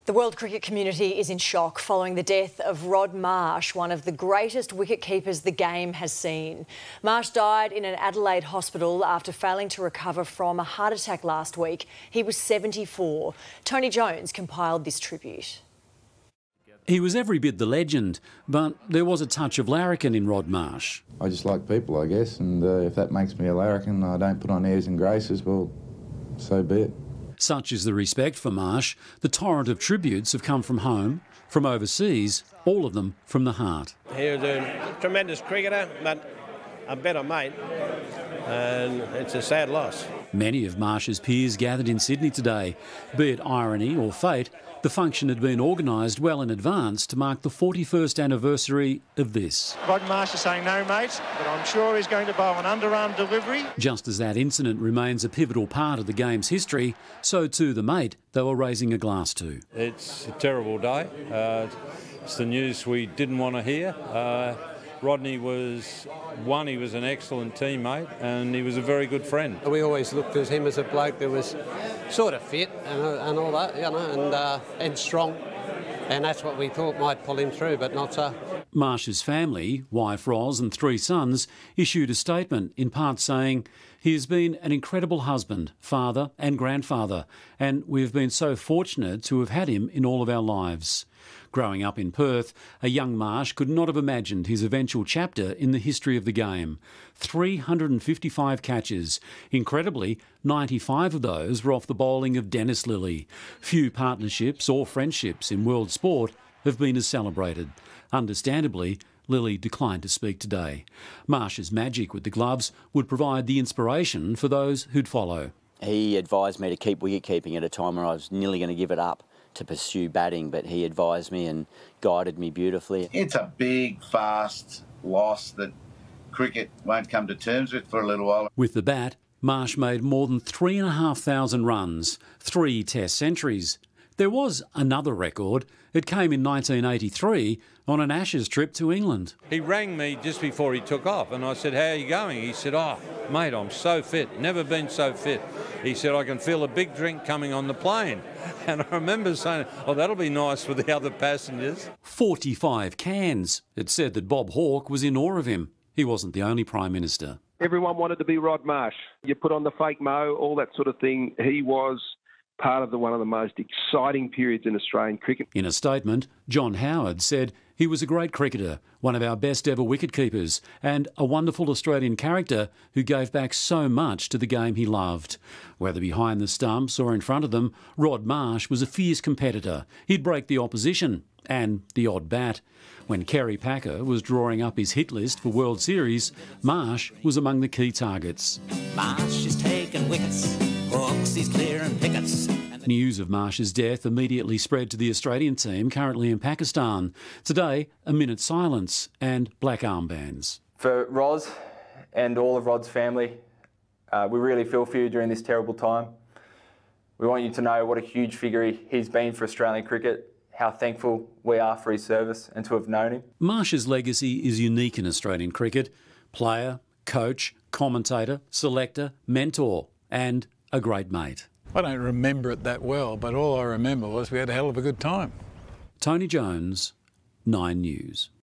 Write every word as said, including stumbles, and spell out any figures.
The world cricket community is in shock following the death of Rod Marsh, one of the greatest wicket-keepers the game has seen. Marsh died in an Adelaide hospital after failing to recover from a heart attack last week. He was seventy-four. Tony Jones compiled this tribute. He was every bit the legend, but there was a touch of larrikin in Rod Marsh. I just like people, I guess, and uh, if that makes me a larrikin, I don't put on airs and graces, well, so be it. Such is the respect for Marsh. The torrent of tributes have come from home, from overseas, all of them from the heart. He was a tremendous cricketer, but a better mate, and it's a sad loss. Many of Marsh's peers gathered in Sydney today. Be it irony or fate, the function had been organised well in advance to mark the forty-first anniversary of this. Rod Marsh is saying no, mate, but I'm sure he's going to bowl an underarm delivery. Just as that incident remains a pivotal part of the game's history, so too the mate they were raising a glass to. It's a terrible day. Uh, it's the news we didn't want to hear. Uh, Rodney was, one, he was an excellent teammate and he was a very good friend. We always looked at him as a bloke that was sort of fit and, and all that, you know, and, uh, and strong. And that's what we thought might pull him through, but not so. Marsh's family, wife Ros and three sons, issued a statement, in part saying, "He has been an incredible husband, father and grandfather, and we have been so fortunate to have had him in all of our lives." Growing up in Perth, a young Marsh could not have imagined his eventual chapter in the history of the game. three hundred fifty-five catches. Incredibly, ninety-five of those were off the bowling of Dennis Lillee. Few partnerships or friendships in world sport have been as celebrated. Understandably, Lillee declined to speak today. Marsh's magic with the gloves would provide the inspiration for those who'd follow. He advised me to keep wicket-keeping at a time when I was nearly going to give it up to pursue batting, but he advised me and guided me beautifully. It's a big, fast loss that cricket won't come to terms with for a little while. With the bat, Marsh made more than three and a half thousand runs, three Test centuries. There was another record. It came in nineteen eighty-three on an Ashes trip to England. He rang me just before he took off and I said, "How are you going?" He said, "Oh, mate, I'm so fit, never been so fit." He said, "I can feel a big drink coming on the plane." And I remember saying, "Oh, that'll be nice for the other passengers." forty-five cans. It said that Bob Hawke was in awe of him. He wasn't the only Prime Minister. Everyone wanted to be Rod Marsh. You put on the fake mo, all that sort of thing. He was part of the one of the most exciting periods in Australian cricket. In a statement, John Howard said he was a great cricketer, one of our best ever wicket-keepers, and a wonderful Australian character who gave back so much to the game he loved. Whether behind the stumps or in front of them, Rod Marsh was a fierce competitor. He'd break the opposition and the odd bat. When Kerry Packer was drawing up his hit list for World Series, Marsh was among the key targets. Marsh is taking wickets, hooks he's clearing pickets. News of Marsh's death immediately spread to the Australian team currently in Pakistan. Today, a minute's silence and black armbands. For Ros and all of Rod's family, uh, we really feel for you during this terrible time. We want you to know what a huge figure he, he's been for Australian cricket, how thankful we are for his service and to have known him. Marsh's legacy is unique in Australian cricket. Player, coach, commentator, selector, mentor and a great mate. I don't remember it that well, but all I remember was we had a hell of a good time. Tony Jones, Nine News.